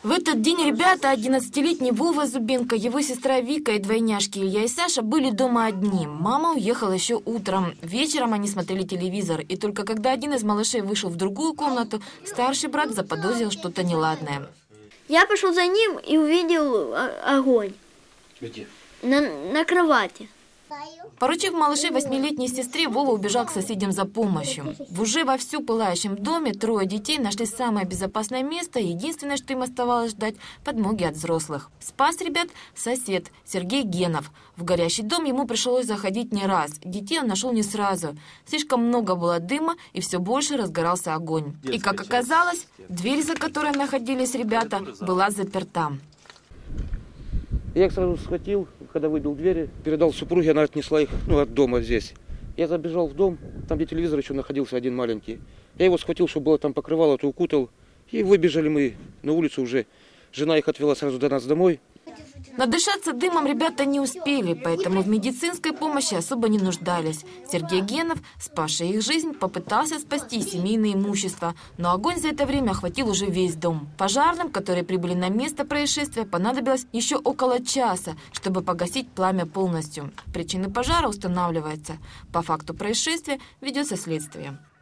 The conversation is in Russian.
В этот день ребята, 11-летний Вова Зубенко, его сестра Вика и двойняшки Илья и Саша были дома одни. Мама уехала еще утром. Вечером они смотрели телевизор. И только когда один из малышей вышел в другую комнату, старший брат заподозрил что-то неладное. Я пошел за ним и увидел огонь. Где? На кровати. Поручив малышей 8-летней сестре, Вова убежал к соседям за помощью. В уже вовсю пылающем доме трое детей нашли самое безопасное место, и единственное, что им оставалось ждать – подмоги от взрослых. Спас ребят сосед Сергей Генов. В горящий дом ему пришлось заходить не раз. Детей он нашел не сразу. Слишком много было дыма, и все больше разгорался огонь. И, как оказалось, дверь, за которой находились ребята, была заперта. Я их сразу схватил, когда выбил двери, передал супруге, она отнесла их от дома здесь. Я забежал в дом, там где телевизор еще находился один маленький. Я его схватил, чтобы было там покрывало, то укутал. И выбежали мы на улицу уже. Жена их отвела сразу до нас домой. Надышаться дымом ребята не успели, поэтому в медицинской помощи особо не нуждались. Сергей Генов, спасший их жизнь, попытался спасти семейное имущество, но огонь за это время охватил уже весь дом. Пожарным, которые прибыли на место происшествия, понадобилось еще около часа, чтобы погасить пламя полностью. Причины пожара устанавливаются. По факту происшествия ведется следствие.